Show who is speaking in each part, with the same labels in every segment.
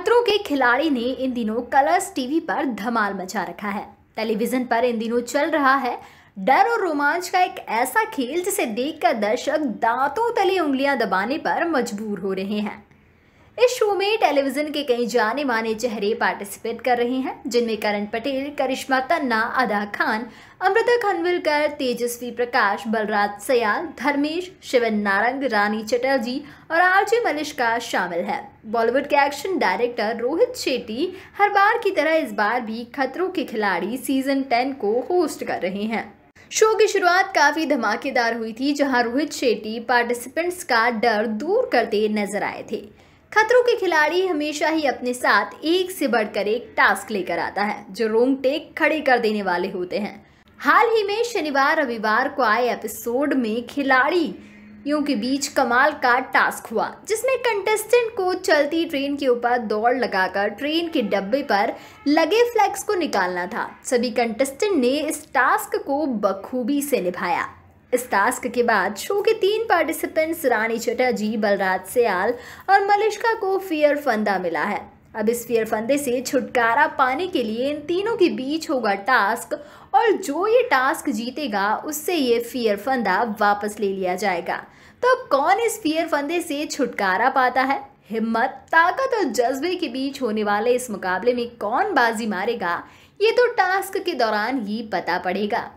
Speaker 1: खतरों के खिलाड़ी ने इन दिनों कलर्स टीवी पर धमाल मचा रखा है। टेलीविजन पर इन दिनों चल रहा है डर और रोमांच का एक ऐसा खेल जिसे देखकर दर्शक दांतों तले उंगलियां दबाने पर मजबूर हो रहे हैं। इस शो में टेलीविजन के कई जाने माने चेहरे पार्टिसिपेट कर रहे हैं, जिनमें करण पटेल, करिश्मा तन्ना, अदा खान, अमृता खानविलकर, तेजस्वी प्रकाश, बलराज सयाल, धर्मेश, शिवन नारंग, रानी चटर्जी और आरजे मलिश्का शामिल है। बॉलीवुड के एक्शन डायरेक्टर रोहित शेट्टी हर बार की तरह इस बार भी खतरों के खिलाड़ी सीजन 10 को होस्ट कर रहे हैं। शो की शुरुआत काफी धमाकेदार हुई थी, जहां रोहित शेट्टी पार्टिसिपेंट्स का डर दूर करते नजर आए थे। खतरों के खिलाड़ी हमेशा ही अपने साथ एक से बढ़कर एक टास्क लेकर आता है, जो रोंगटे खड़े कर देने वाले होते हैं। हाल ही में शनिवार रविवार को आए एपिसोड में खिलाड़ियों के बीच कमाल का टास्क हुआ, जिसमें कंटेस्टेंट को चलती ट्रेन के ऊपर दौड़ लगाकर ट्रेन के डब्बे पर लगे फ्लैग्स को निकालना था। सभी कंटेस्टेंट ने इस टास्क को बखूबी से निभाया। इस टास्क के बाद शो के 3 पार्टिसिपेंट्स रानी चटर्जी, बलराज सयाल और मलिश्का को फियर फंदा मिला है। अब इस फियर फंदे से छुटकारा पाने के लिए इन तीनों के बीच होगा टास्क, और जो ये टास्क जीतेगा उससे ये फियर फंदा वापस ले लिया जाएगा। तो अब कौन इस फियर फंदे से छुटकारा पाता है? हिम्मत, ताकत और जज्बे के बीच होने वाले इस मुकाबले में कौन बाजी मारेगा, ये तो टास्क के दौरान ही पता पड़ेगा।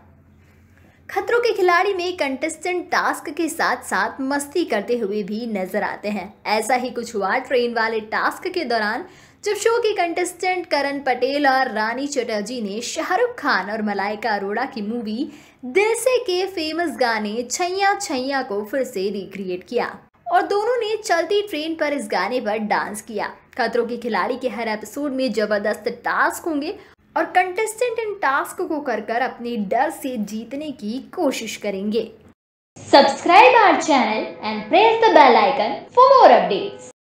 Speaker 1: खतरों के खिलाड़ी में कंटेस्टेंट टास्क के साथ साथ मस्ती करते हुए भी नजर आते हैं। ऐसा ही कुछ हुआ ट्रेन वाले टास्क के दौरान, जब शो के कंटेस्टेंट करण पटेल और रानी चटर्जी ने शाहरुख खान और मलाइका अरोड़ा की मूवी दिल से के फेमस गाने छैया छैया को फिर से रिक्रिएट किया, और दोनों ने चलती ट्रेन पर इस गाने पर डांस किया। खतरों के खिलाड़ी के हर एपिसोड में जबरदस्त टास्क होंगे और कंटेस्टेंट इन टास्क को कर अपने डर से जीतने की कोशिश करेंगे।
Speaker 2: Subscribe our channel and press the bell icon for more updates.